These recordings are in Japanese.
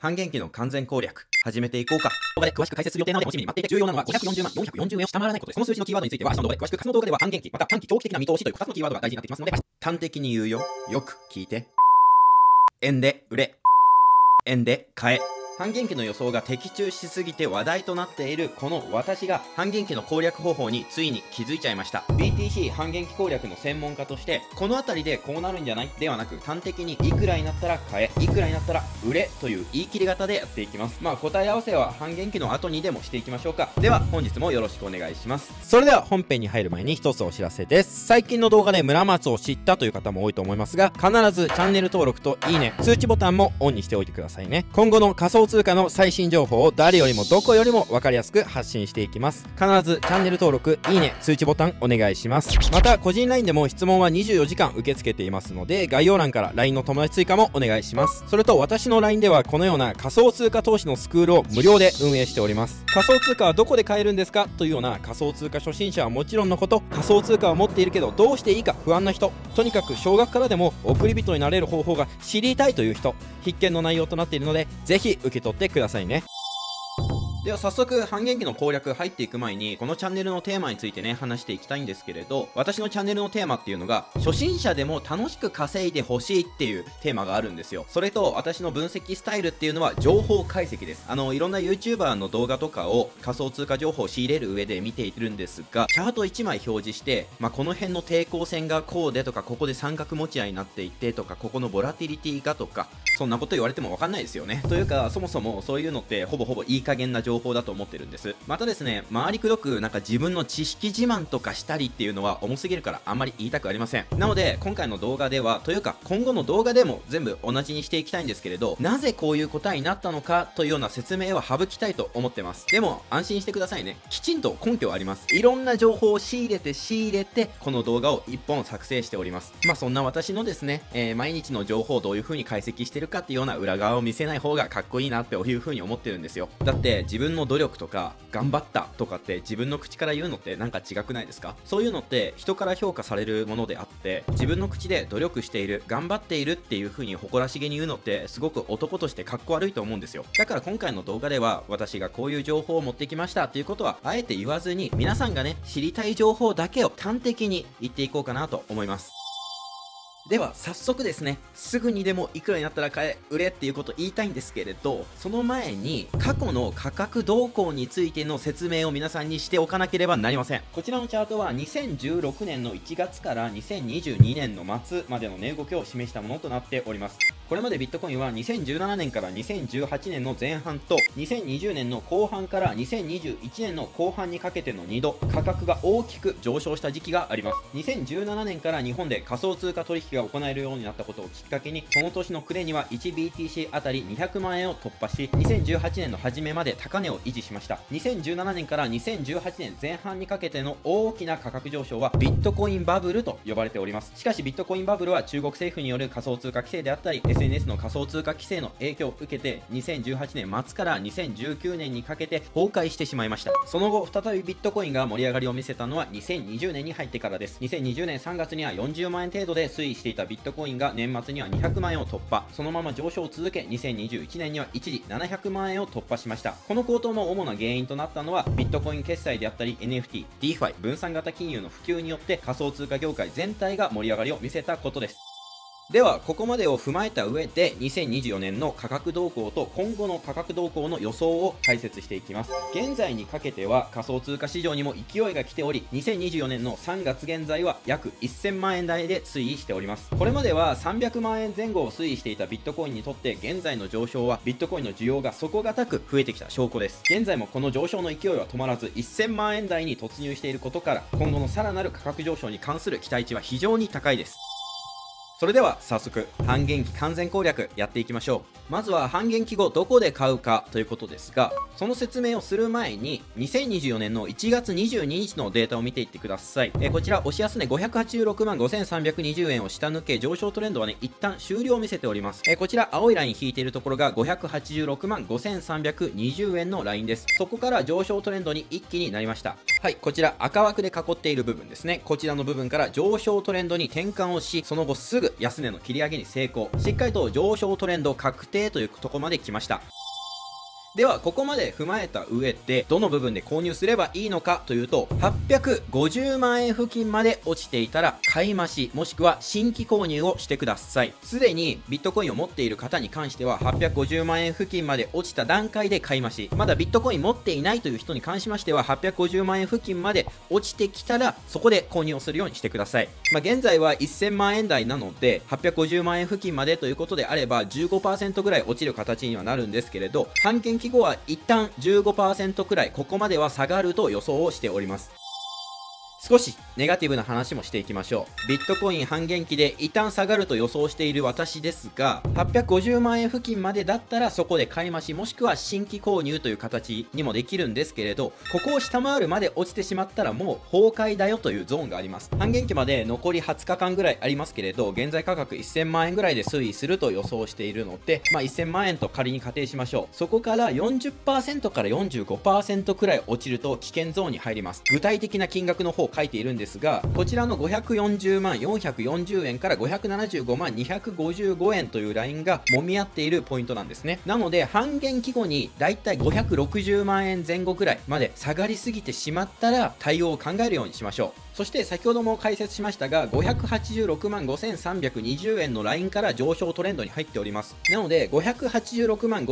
半減期の完全攻略、始めていこうか。動画で詳しく解説する予定なので楽しみに待っていて、重要なのは540万440円を下回らないことです。この数字のキーワードについては、下の動画で詳しく、別の動画では半減期、また短期長期的な見通しという2つのキーワードが大事になってきますので、端的に言うよ。よく聞いて。円で売れ。円で買え。半減期の予想が的中しすぎて話題となっているこの私が半減期の攻略方法についに気づいちゃいました。 BTC 半減期攻略の専門家として、この辺りでこうなるんじゃないではなく、端的にいくらになったら買え、いくらになったら売れという言い切り型でやっていきます。答え合わせは半減期の後にでもしていきましょうか。では本日もよろしくお願いします。それでは本編に入る前に一つお知らせです。最近の動画で村松を知ったという方も多いと思いますが、必ずチャンネル登録といいね、通知ボタンもオンにしておいてくださいね。今後の仮想通貨の最新情報を誰よりもどこよりも分かりやすく発信していきます。必ずチャンネル登録、いいね、通知ボタンお願いします。また個人 LINE でも質問は24時間受け付けていますので、概要欄から LINE の友達追加もお願いします。それと私の LINE ではこのような仮想通貨投資のスクールを無料で運営しております。仮想通貨はどこで買えるんですかというような仮想通貨初心者はもちろんのこと、仮想通貨を持っているけどどうしていいか不安な人、とにかく少額からでも送り人になれる方法が知りたいという人、必見の内容となっているので、ぜひ受け取ってくださいね。では早速半減期の攻略入っていく前に、このチャンネルのテーマについてね話していきたいんですけれど、私のチャンネルのテーマっていうのが、初心者でも楽しく稼いでほしいっていうテーマがあるんですよ。それと私の分析スタイルっていうのは情報解析です。いろんな YouTuber の動画とかを仮想通貨情報を仕入れる上で見ているんですが、チャート1枚表示して、この辺の抵抗線がこうでとか、ここで三角持ち合いになっていてとか、ここのボラティリティがとか、そんなこと言われても分かんないですよね。というかそもそもそういうのってほぼほぼいい加減な情報だと思ってるんです。またですね、回りくどくなんか自分の知識自慢とかしたりっていうのは重すぎるからあんまり言いたくありません。なので今回の動画では、というか今後の動画でも全部同じにしていきたいんですけれど、なぜこういう答えになったのかというような説明は省きたいと思ってます。でも安心してくださいね、きちんと根拠はあります。いろんな情報を仕入れてこの動画を1本作成しております。そんな私のですね、毎日の情報をどういう風に解析してるかっていうような裏側を見せない方がかっこいいなっていう風に思ってるんですよ。だって自分の努力とか頑張ったとかって自分の口から言うのってなんか違くないですか？そういうのって人から評価されるものであって、自分の口で努力している、頑張っているっていう風に誇らしげに言うのってすごく男としてかっこ悪いと思うんですよ。だから今回の動画では、私がこういう情報を持ってきましたっていうことはあえて言わずに、皆さんがね知りたい情報だけを端的に言っていこうかなと思います。では早速ですね、すぐにでもいくらになったら買え、売れっていうことを言いたいんですけれど、その前に過去の価格動向についての説明を皆さんにしておかなければなりません。こちらのチャートは2016年の1月から2022年の末までの値動きを示したものとなっております。これまでビットコインは2017年から2018年の前半と2020年の後半から2021年の後半にかけての2度価格が大きく上昇した時期があります。2017年から日本で仮想通貨取引が行えるようになったことをきっかけに、その年の暮れには 1BTC あたり200万円を突破し、2018年の初めまで高値を維持しました。2017年から2018年前半にかけての大きな価格上昇はビットコインバブルと呼ばれております。しかしビットコインバブルは中国政府による仮想通貨規制であったり SNS の仮想通貨規制の影響を受けて、2018年末から2019年にかけて崩壊してしまいました。その後再びビットコインが盛り上がりを見せたのは2020年に入ってからです。2020年3月には40万円程度で推移していたビットコインが年末には200万円を突破、そのまま上昇を続け、2021年には一時700万円を突破しました。この高騰の主な原因となったのはビットコイン決済であったり NFT、DeFi、分散型金融の普及によって仮想通貨業界全体が盛り上がりを見せたことです。ではここまでを踏まえた上で、2024年の価格動向と今後の価格動向の予想を解説していきます。現在にかけては仮想通貨市場にも勢いが来ており、2024年の3月現在は約1000万円台で推移しております。これまでは300万円前後を推移していたビットコインにとって、現在の上昇はビットコインの需要が底堅く増えてきた証拠です。現在もこの上昇の勢いは止まらず、1000万円台に突入していることから、今後のさらなる価格上昇に関する期待値は非常に高いです。それでは早速半減期完全攻略やっていきましょう。まずは半減期後どこで買うかということですが、その説明をする前に2024年の1月22日のデータを見ていってください。こちら押し安値586万5320円を下抜け、上昇トレンドはね一旦終了を見せております。こちら青いライン引いているところが586万5320円のラインです。そこから上昇トレンドに一気になりました。はい、こちら赤枠で囲っている部分ですね。こちらの部分から上昇トレンドに転換をし、その後すぐ安値の切り上げに成功。しっかりと上昇トレンド確定でというとこまで来ました。ではここまで踏まえた上でどの部分で購入すればいいのかというと、850万円付近まで落ちていたら買い増しもしくは新規購入をしてください。すでにビットコインを持っている方に関しては850万円付近まで落ちた段階で買い増し、まだビットコイン持っていないという人に関しましては850万円付近まで落ちてきたらそこで購入をするようにしてください。現在は1000万円台なので850万円付近までということであれば 15% ぐらい落ちる形にはなるんですけれど、半減期後は一旦 15% くらいここまでは下がると予想をしております。少しネガティブな話もしていきましょう。ビットコイン半減期で一旦下がると予想している私ですが、850万円付近までだったらそこで買い増しもしくは新規購入という形にもできるんですけれど、ここを下回るまで落ちてしまったらもう崩壊だよというゾーンがあります。半減期まで残り20日間ぐらいありますけれど、現在価格1000万円ぐらいで推移すると予想しているので、1000万円と仮に仮定しましょう。そこから 40% から 45% くらい落ちると危険ゾーンに入ります。具体的な金額の方書いているんですが、こちらの540万440円から575万255円というラインが揉み合っているポイントなんですね。なので半減期後にだいたい560万円前後くらいまで下がりすぎてしまったら対応を考えるようにしましょう。そして先ほども解説しましたが586万5320円のラインから上昇トレンドに入っております。なので586万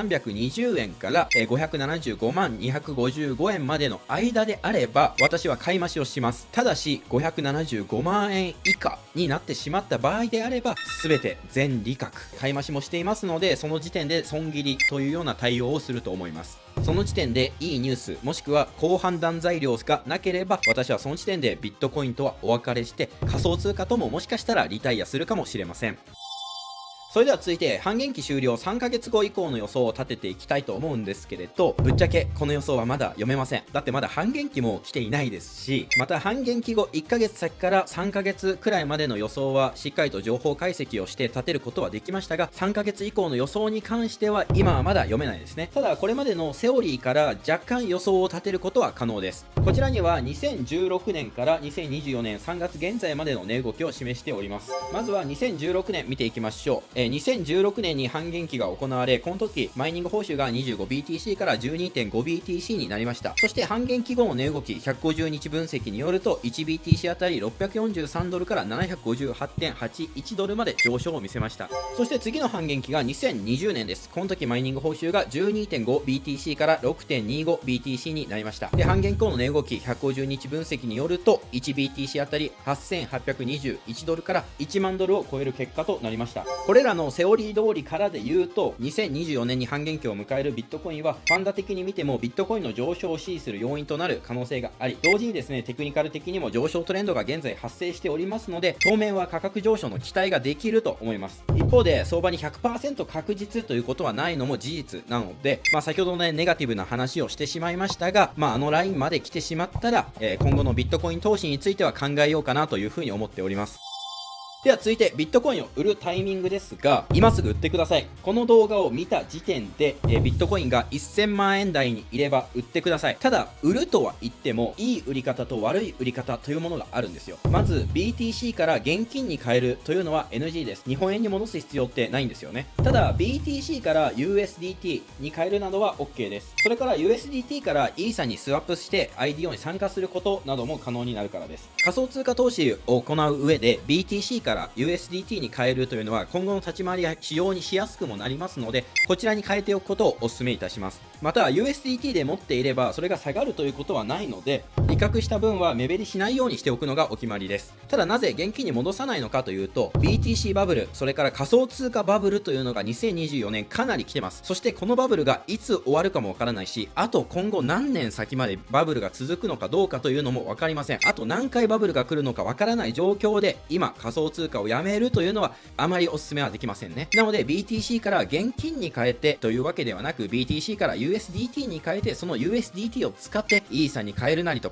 5320円から575万255円までの間であれば私は買い増しをします。ただし575万円以下になってしまった場合であれば全て全利確買い増しもしていますので、その時点で損切りというような対応をすると思います。その時点でいいニュースもしくは高判断材料がなければ私はその時点でビットコインとはお別れして仮想通貨とももしかしたらリタイアするかもしれません。それでは続いて半減期終了3ヶ月後以降の予想を立てていきたいと思うんですけれど、ぶっちゃけこの予想はまだ読めません。だってまだ半減期も来ていないですし、また半減期後1ヶ月先から3ヶ月くらいまでの予想はしっかりと情報解析をして立てることはできましたが、3ヶ月以降の予想に関しては今はまだ読めないですね。ただこれまでのセオリーから若干予想を立てることは可能です。こちらには2016年から2024年3月現在までの値動きを示しております。まずは2016年見ていきましょう。2016年に半減期が行われ、この時マイニング報酬が 25BTC から 12.5BTC になりました。そして半減期後の値動き150日分析によると 1BTC あたり643ドルから758.81ドルまで上昇を見せました。そして次の半減期が2020年です。この時マイニング報酬が 12.5BTC から 6.25BTC になりました。で半減期後の値動き150日分析によると 1BTC あたり8821ドルから1万ドルを超える結果となりました。これらのセオリー通りからで言うと2024年に半減期を迎えるビットコインはファンダ的に見てもビットコインの上昇を支持する要因となる可能性があり、同時にですねテクニカル的にも上昇トレンドが現在発生しておりますので、当面は価格上昇の期待ができると思います。一方で相場に 100% 確実ということはないのも事実なので、先ほどねネガティブな話をしてしまいましたが、あのラインまで来てしまったら、今後のビットコイン投資については考えようかなというふうに思っております。では続いてビットコインを売るタイミングですが、今すぐ売ってください。この動画を見た時点でビットコインが1000万円台にいれば売ってください。ただ売るとは言ってもいい売り方と悪い売り方というものがあるんですよ。まず BTC から現金に変えるというのは NG です。日本円に戻す必要ってないんですよね。ただ BTC から USDT に変えるなどは OK です。それから USDT からイーサにスワップして IDO に参加することなども可能になるからです。仮想通貨投資を行う上で BTC から USDT に変えるというのは今後の立ち回りが非常にしやすくもなりますので、こちらに変えておくことをお勧めいたします。また USDT で持っていればそれが下がるということはないので、利確した分は目減りしないようにしておくのがお決まりです。ただなぜ現金に戻さないのかというと、 BTC バブル、それから仮想通貨バブルというのが2024年かなり来てます。そしてこのバブルがいつ終わるかもわからないし、あと今後何年先までバブルが続くのかどうかというのも分かりません。あと何回バブルが来るのかわからない状況で今仮想通貨をやめるというのはあまりお勧めはできませんね。なので BTC から現金に変えてというわけではなく、 BTC から USDT に変えてその USDT を使ってイーサに変えるなりとか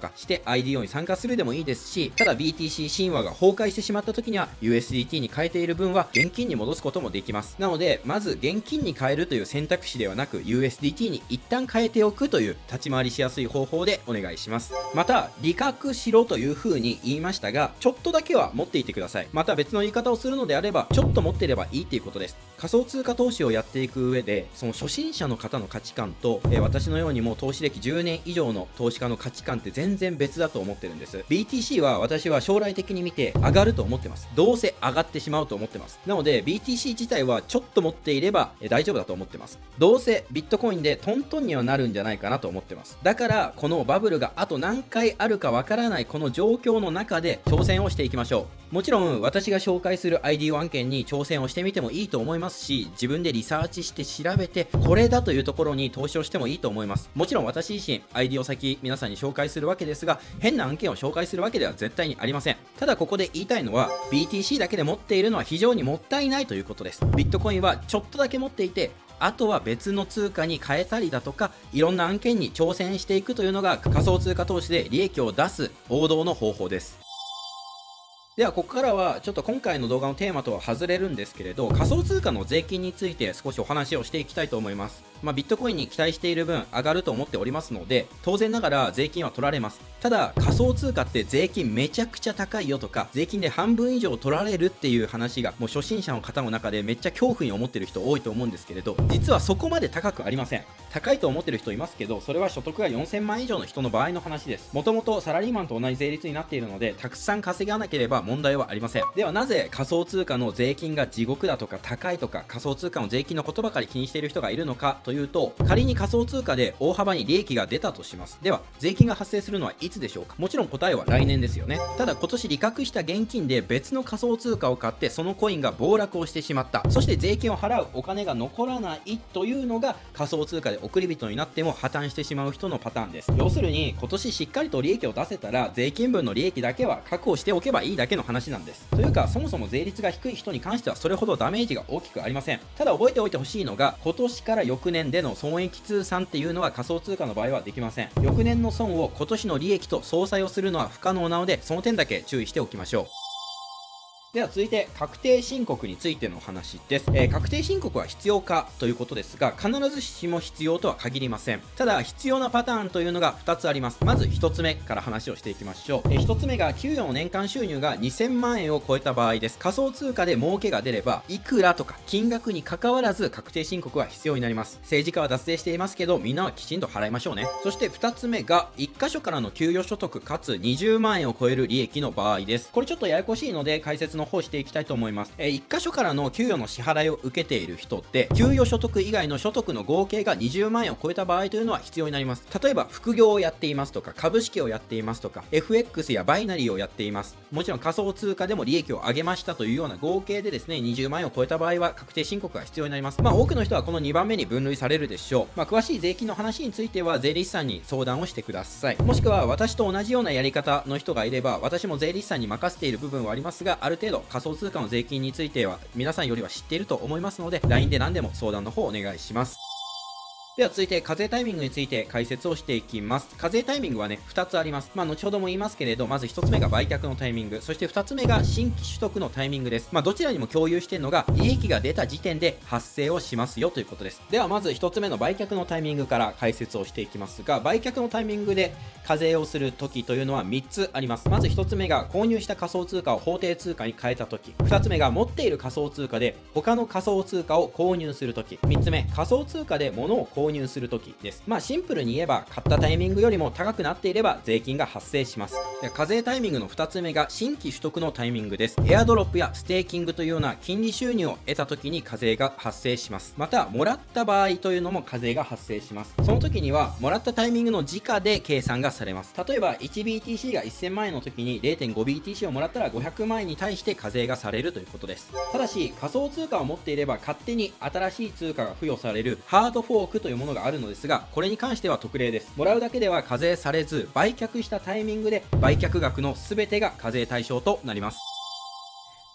かして IDO に参加するでもいいですし、ただ BTC 神話が崩壊してしまった時には USDT に変えている分は現金に戻すこともできます。なのでまず現金に変えるという選択肢ではなく USDT に一旦変えておくという立ち回りしやすい方法でお願いします。また利確しろという風に言いましたが、ちょっとだけは持っていてください。また別の言い方をするのであれば、ちょっと持っていればいいっていうことです。仮想通貨投資をやっていく上で、その初心者の方の価値観と、私のようにもう投資歴10年以上の投資家の価値観って全然別だと思ってるんです。BTC は私は将来的に見て上がると思ってます。どうせ上がってしまうと思ってます。なので BTC 自体はちょっと持っていれば大丈夫だと思ってます。どうせビットコインでトントンにはなるんじゃないかなと思ってます。だからこのバブルがあと何回あるかわからないこの状況の中で挑戦をしていきましょう。もちろん私が紹介する IDO 案件に挑戦をしてみてもいいと思いますし、自分でリサーチして調べてこれだというところに投資をしてもいいと思います。もちろん私自身 IDO 先皆さんに紹介するわけですが、変な案件を紹介するわけでは絶対にありません。ただここで言いたいのは BTC だけで持っているのは非常にもったいないということです。ビットコインはちょっとだけ持っていて、あとは別の通貨に変えたりだとか、いろんな案件に挑戦していくというのが仮想通貨投資で利益を出す王道の方法です。ではここからはちょっと今回の動画のテーマとは外れるんですけれど、仮想通貨の税金について少しお話をしていきたいと思います。ビットコインに期待している分上がると思っておりますので、当然ながら税金は取られます。ただ仮想通貨って税金めちゃくちゃ高いよとか、税金で半分以上取られるっていう話がもう初心者の方の中でめっちゃ恐怖に思ってる人多いと思うんですけれど、実はそこまで高くありません。高いと思ってる人いますけど、それは所得が4000万以上の人の場合の話です。もともとサラリーマンと同じ税率になっているので、たくさん稼がなければ問題はありません。ではなぜ仮想通貨の税金が地獄だとか高いとか、仮想通貨の税金のことばかり気にしている人がいるのかというと、仮に仮想通貨で大幅に利益が出たとします。では税金が発生するのはいつでしょうか。もちろん答えは来年ですよね。ただ今年利確した現金で別の仮想通貨を買って、そのコインが暴落をしてしまった、そして税金を払うお金が残らないというのが仮想通貨で送り人になっても破綻してしまう人のパターンです。要するに今年しっかりと利益を出せたら、税金分の利益だけは確保しておけばいいだけの話なんです。というかそもそも税率が低い人に関してはそれほどダメージが大きくありません。ただ覚えておいてほしいのが、今年から翌年での損益通算っていうのは仮想通貨の場合はできません。翌年の損を今年の利益と相殺をするのは不可能なので、その点だけ注意しておきましょう。では続いて確定申告についてのお話です。確定申告は必要かということですが、必ずしも必要とは限りません。ただ必要なパターンというのが2つあります。まず1つ目から話をしていきましょう。1つ目が給与の年間収入が2000万円を超えた場合です。仮想通貨で儲けが出れば、いくらとか金額に関わらず確定申告は必要になります。政治家は脱税していますけど、みんなはきちんと払いましょうね。そして2つ目が1箇所からの給与所得かつ20万円を超える利益の場合です。これちょっとややこしいので解説の方していきたいと思います。1箇所からの給与の支払いを受けている人って、給与所得以外の所得の合計が20万円を超えた場合というのは必要になります。例えば副業をやっていますとか、株式をやっていますとか、 FX やバイナリーをやっています。もちろん仮想通貨でも利益を上げましたというような合計でですね、20万円を超えた場合は確定申告が必要になります。多くの人はこの2番目に分類されるでしょう。詳しい税金の話については税理士さんに相談をしてください。もしくは私と同じようなやり方の人がいれば、私も税理士さんに任せている部分はありますが、ある程度仮想通貨の税金については皆さんよりは知っていると思いますので、 LINE で何でも相談の方お願いします。では続いて課税タイミングについて解説をしていきます。課税タイミングはね、2つあります。後ほども言いますけれど、まず1つ目が売却のタイミング、そして2つ目が新規取得のタイミングです。どちらにも共有しているのが、利益が出た時点で発生をしますよということです。ではまず1つ目の売却のタイミングから解説をしていきますが、売却のタイミングで課税をする時というのは3つあります。まず1つ目が購入した仮想通貨を法定通貨に変えた時、2つ目が持っている仮想通貨で他の仮想通貨を購入する時、3つ目仮想通貨で物を購入する時です。シンプルに言えば、買ったタイミングよりも高くなっていれば税金が発生します。課税タイミングの2つ目が新規取得のタイミングです。エアドロップやステーキングというような金利収入を得た時に課税が発生します。またもらった場合というのも課税が発生します。その時にはもらったタイミングの時価で計算がされます。例えば 1BTC が1000万円の時に 0.5BTC をもらったら500万円に対して課税がされるということです。ただし仮想通貨を持っていれば勝手に新しい通貨が付与されるハードフォークというものがあるのですが、これに関しては特例です。もらうだけでは課税されず、売却したタイミングで売却額の全てが課税対象となります。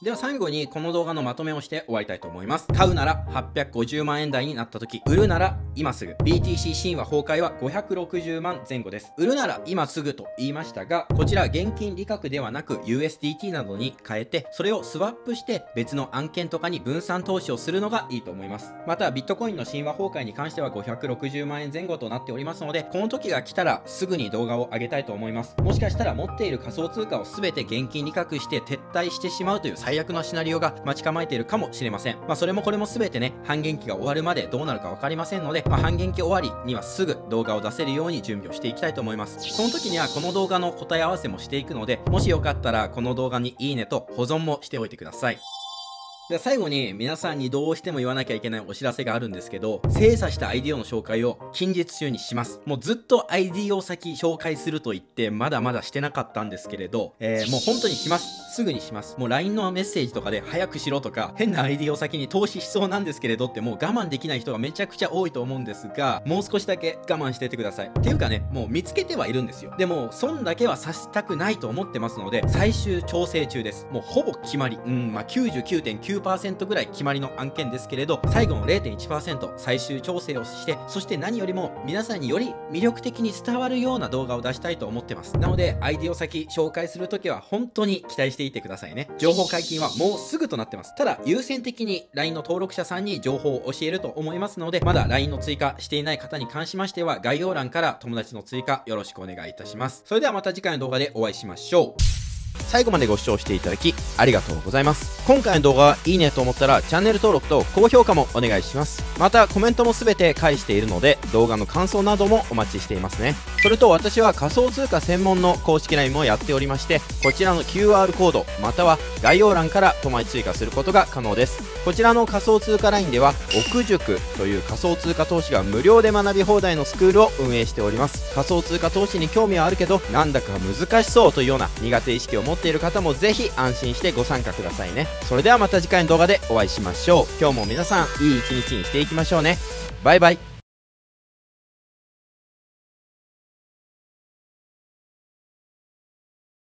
では最後にこの動画のまとめをして終わりたいと思います。買うなら850万円台になった時、売るなら今すぐ。BTC 神話崩壊は560万前後です。売るなら今すぐと言いましたが、こちら現金利確ではなく USDT などに変えて、それをスワップして別の案件とかに分散投資をするのがいいと思います。またビットコインの神話崩壊に関しては560万円前後となっておりますので、この時が来たらすぐに動画を上げたいと思います。もしかしたら持っている仮想通貨を全て現金利確して撤退してしまうという最悪なシナリオが待ち構えているかもしれません。それもこれも全てね、半減期が終わるまでどうなるか分かりませんので、半減期終わりにはすぐ動画を出せるように準備をしていきたいと思います。その時にはこの動画の答え合わせもしていくので、もしよかったらこの動画にいいねと保存もしておいてください。で最後に皆さんにどうしても言わなきゃいけないお知らせがあるんですけど、精査した IDO の紹介を近日中にします。もうずっと IDO 先紹介すると言ってまだまだしてなかったんですけれど、もう本当にします。すぐにします。もう LINE のメッセージとかで早くしろとか、変な IDO 先に投資しそうなんですけれどってもう我慢できない人がめちゃくちゃ多いと思うんですが、もう少しだけ我慢しててください。っていうかね、もう見つけてはいるんですよ。でも損だけはさしたくないと思ってますので、最終調整中です。もうほぼ決まり。99.9% ぐらい決まりの案件ですけれど、最後の 0.1% 最終調整をして、そして何よりも皆さんにより魅力的に伝わるような動画を出したいと思ってます。なので IDO 先紹介するときは本当に期待していてくださいね。情報解禁はもうすぐとなってます。ただ優先的に LINE の登録者さんに情報を教えると思いますので、まだ LINE の追加していない方に関しましては概要欄から友達の追加よろしくお願いいたします。それではまた次回の動画でお会いしましょう。最後までご視聴していただきありがとうございます。今回の動画はいいねと思ったらチャンネル登録と高評価もお願いします。またコメントもすべて返しているので動画の感想などもお待ちしていますね。それと私は仮想通貨専門の公式 LINE もやっておりまして、こちらの QR コードまたは概要欄から友達追加することが可能です。こちらの仮想通貨 LINE では奥塾という仮想通貨投資が無料で学び放題のスクールを運営しております。仮想通貨投資に興味はあるけどなんだか難しそうというような苦手意識を持っている方もぜひ安心してご参加くださいね。それではまた次回の動画でお会いしましょう。今日も皆さんいい一日にしていきましょうね。バイバイ。